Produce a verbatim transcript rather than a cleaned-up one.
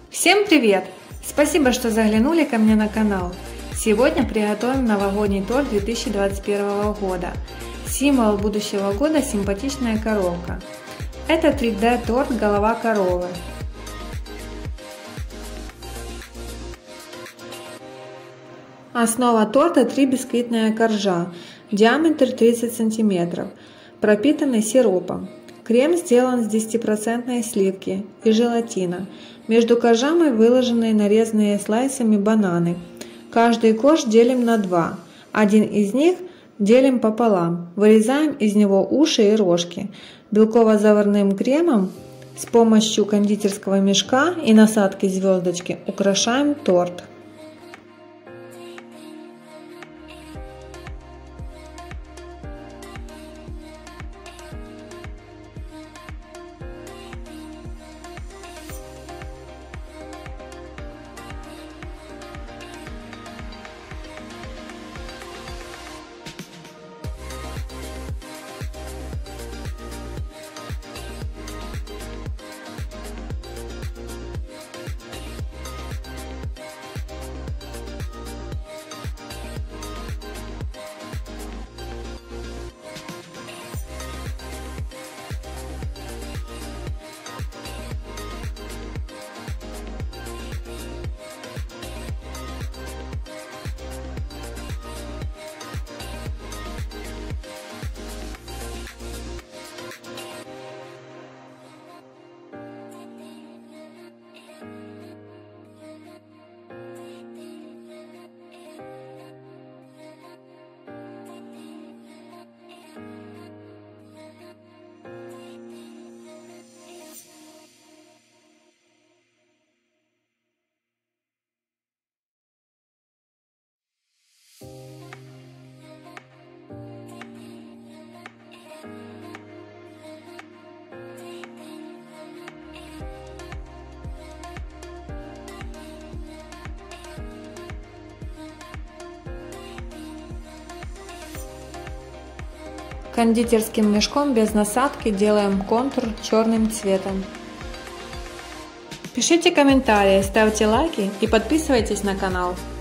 Всем привет! Спасибо, что заглянули ко мне на канал. Сегодня приготовим новогодний торт две тысячи двадцать первого года. Символ будущего года — симпатичная коровка. Это три дэ торт «Голова коровы». Основа торта — три бисквитная коржа, диаметр тридцать сантиметров, пропитанный сиропом. Крем сделан с десятипроцентной сливки и желатина. Между коржами выложены нарезанные слайсами бананы. Каждый корж делим на два. Один из них делим пополам. Вырезаем из него уши и рожки. Белково-заварным кремом с помощью кондитерского мешка и насадки звездочки украшаем торт. Кондитерским мешком без насадки делаем контур черным цветом. Пишите комментарии, ставьте лайки и подписывайтесь на канал.